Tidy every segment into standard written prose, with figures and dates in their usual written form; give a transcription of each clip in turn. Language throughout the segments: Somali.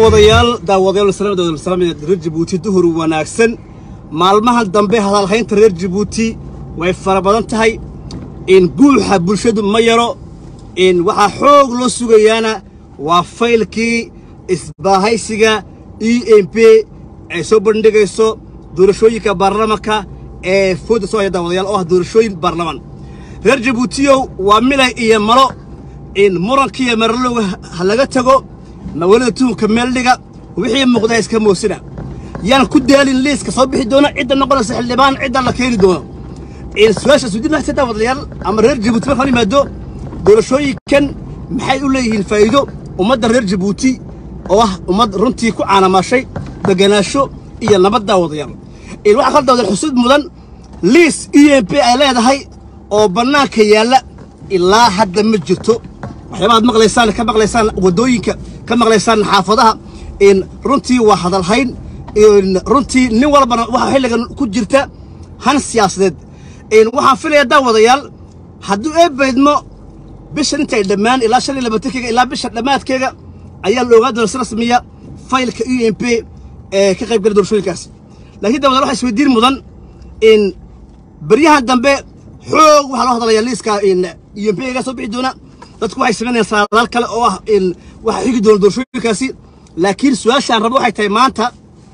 daawadayaal salaamada reer Djibouti duhur wanaagsan maalmahan dambe hadalhaynta reer Djibouti way fara badan tahay in buuxa bulshadu ma yaro in waxa xoog loo sugayaana waa faylkii isbaahaysiga EMP ay soo bandhigayso doorashooyinka baarlamaanka ee fooda soo daawadayaal oo doorashooyin baarlamaan reer Djibouti waa milay iyo malo in murankiya marlowga laga tago نولد توم كملنا وحين مقدار إسكاموسنا يعني كدال الليس كصبح دونا عدة نقول سحلبان عدة لكيل دونا السواش سودنا حتى فضليال أمر جيبوتي ما خلي ما دول شوي كان محل له الفايدة ومد رير جيبوتي ومد رنتي كو على ما شيء دجناشو يلا مد وضيال الواحد خد الحسود مدن ليس EMP على هذا هاي أو بناك يلا إلا حد مجرته waxyaabad maqlaysaan ka maqlaysaan wadooyinka ka maqlaysaan xaafadaha in runtii waa hadalhayn in runtii nin walba waxa xilligan ku jirta han siyaasadeed in waxa filayaa daawadayaal hadduu ay baydmo bisha intay dhamaan ilaa 25 ilaa bisha dhamaadkeega ayaa looga doorasho rasmiya faylka EMP ee ka qayb galay doorashooyinkaas laakiin daawadayaal waxa isweydiin mudan in bariyahan dambe xoog waxa loo hadlayaa liiska in EMP ga soo bixi doona dadku waxay sameeyeen saadaal kale oo ah in waxa xigi doon doorashooyinkaasi laakiin su'aashan rabo waxay tahay maanta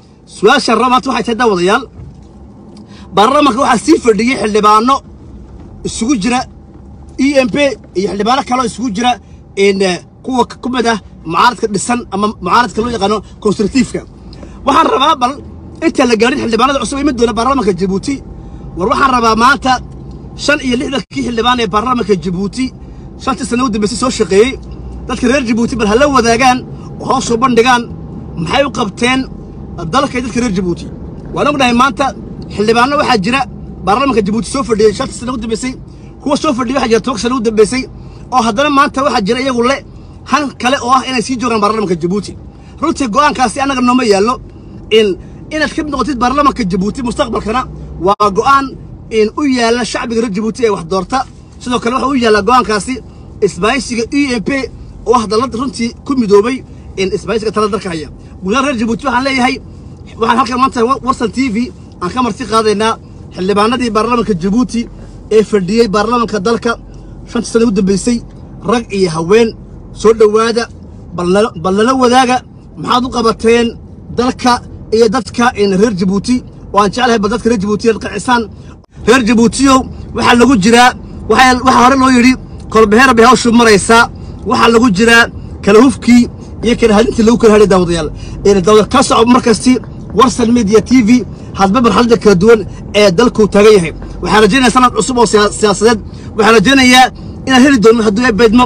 waxay tahay daawadayaal baarlamaanka waxa sii fadhiyay xildhibaano isugu jira EMP iyo xildhibaano kale isugu jira in kuwa kumada mucaaradka dhisan ama mucaaradka loo yaqaan constructive-ka waxaan rabaa bal inta la gaarin xildhibaanada cusub ee doona baarlamaanka Djibouti war waxaan rabaa maanta 65 xildhibaan ee baarlamaanka Djibouti شانتي سنة ودي بس يسوي شقي ذلك رير جيبوتي بالهلو وذاقان وهاوسو بندقان محايو قبتين الضلك يدلك رير جيبوتي وانا قلنا مانتا حلي بانا واحد جراء برنامج جيبوتي سوفر دي شانتي سنة ودي بس هو سوفر دي واحد جراتوك سنة ودي بس او هدنا مانتا واحد جراء يقول لي هن كلا اوه انا يسيجو عن برنامج جيبوتي روتي قوان كاسي انا قلنا ميالو ان تكب نغطيت برنامج جيبوتي مستقبل كنا وقوان ان اويالا شعب رير جيبوتي واحد دورتا sidoo kale waxa uu yaala go'aankaasi isbaaysiga EMP oo hadalada runtii ku midoobay in isbaaysiga tala dalka haya gudaha reer Djibouti waxaan leeyahay waxaan halkan maanta warsan TV aan ka marti qaadaynaa xildhibaanadii baarlamaanka Djibouti ee fadhiyay baarlamaanka dalka 5 sano u dambeysay rag iyo haween soo dhawaada balala wadaaga maxaad u qabateen dalka iyo dadka in reer Djibouti oo aan jecelahay dadka reer Djibouti qacisan reer Djibouti waxa lagu jiraa waxa hore loo yiri kolbeheer bay hawshu maraysaa waxa lagu jiraa kala hufkii iyo kala hadintii lagu kala hadhay daawadayaal ee dawlad ka socod markasti warsan media TV hadba marxalada kala duwan ee dalku taagan yahay waxaan rajaynayaa sanad cusub oo siyaasadeed waxaan rajaynayaa in heli doono hadduu ay baydmo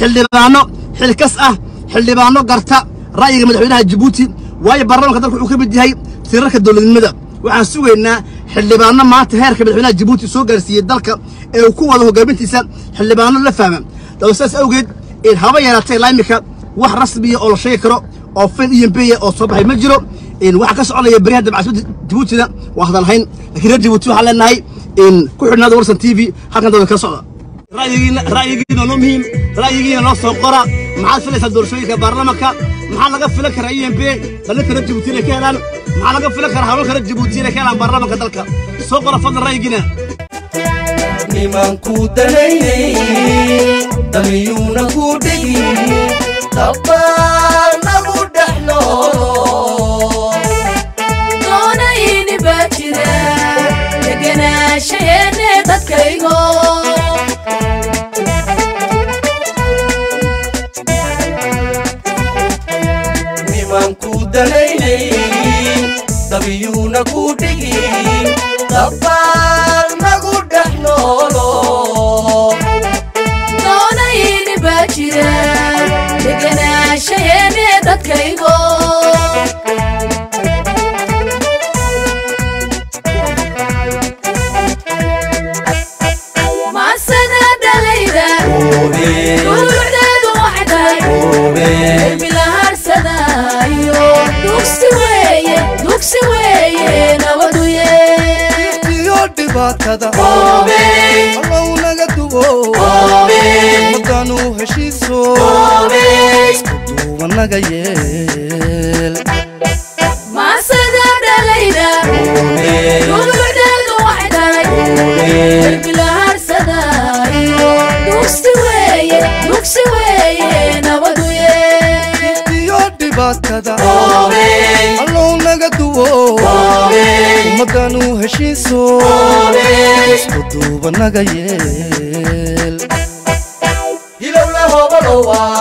xilkas ah xildhibaano garta ra'yiga madaxweynaha Djibouti waayo baarlamaanka dalku wuxuu ka mid yahay tirarka dawladnimada waxaan sugaynaa xildhibaano maanta heerka madaxweynaha Djibouti soo gaarsiiyay dalka ee uu ku wada hogaamintiisa xildhibaano la fahmay dawladdaas awgeed in haba yaraatay laamika wax rasmi ah oo la sheegi karo oo fil EMP oo soo baxay ma jiro in waxa ka soconaya bariyaha dabacada Djibouti waa hadalhayn laakiin reer Djibouti waxa leenahay in ku xidhnaada warsan TV halkan dawlad ka socda ra'yigiina loo muhiim ra'yigiina loo soo qora maxaad filaysaa doorashooyinka baarlamaanka maxaa laga filan karaa EMP dalka reer Djibouti ka helaan maxaa laga filan karaa hawlka reer Djibouti ka helaan baarlamaanka dalka soo qora fadlan ra'yigiina nimanku dalaynay damiyuuna ku dhigin dabbaanagu dhexno doonayni baa jira deganaashayeene dadkaygo nimanku dalaynay damiyuuna ku dhigin dabbaanagu dhexno doonayni baa jira deganaashayeene dadkaygo maasada dhalayda duruucdeedu waxday bilaharsada iyo dugsi weeye nabaduye dhibaatada allow naga dubo madanu heshiiso isku duubanaga yee heshiiso isku duubanaga yeel hilowle hobalowa